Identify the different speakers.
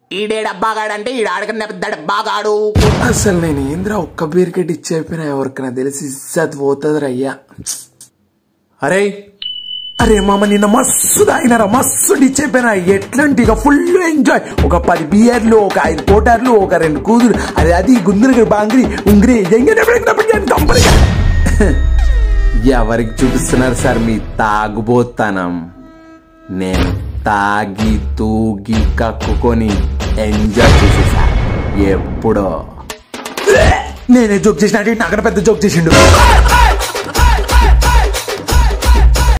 Speaker 1: ఈడే డబ్బాగాడంటే ఈడు ఆడకన్నా పెద్ద డబ్బాగాడు.
Speaker 2: అసలు నేను ఏంద్రా ఒక్క బీర్కెట్ ఇచ్చేపోయినా ఎవరికైనా తెలిసి ఇజ్జత్ పోతుంది రయ్యా. అరే అరే మామ నిన్న మస్తు తాగినారా, మస్తు ఇచ్చేపోయినా. ఎట్లాంటి ఇక ఫుల్ ఎంజాయ్. ఒక 10 బియర్లు, ఒక 5 కోటర్లు, ఒక 2 కూతురు, అది గుందురు బాంగిరి ఉంగిరి ఎవరికి చూపిస్తున్నారు సార్ మీ తాగుబోతానం? నేను తాగి తూగి కక్కుకొని ఎంజాయ్ చేసేసా. ఎప్పుడో నేనే జోక్ చేసిన, నాకన్నా పెద్ద జోక్ చేసిండు.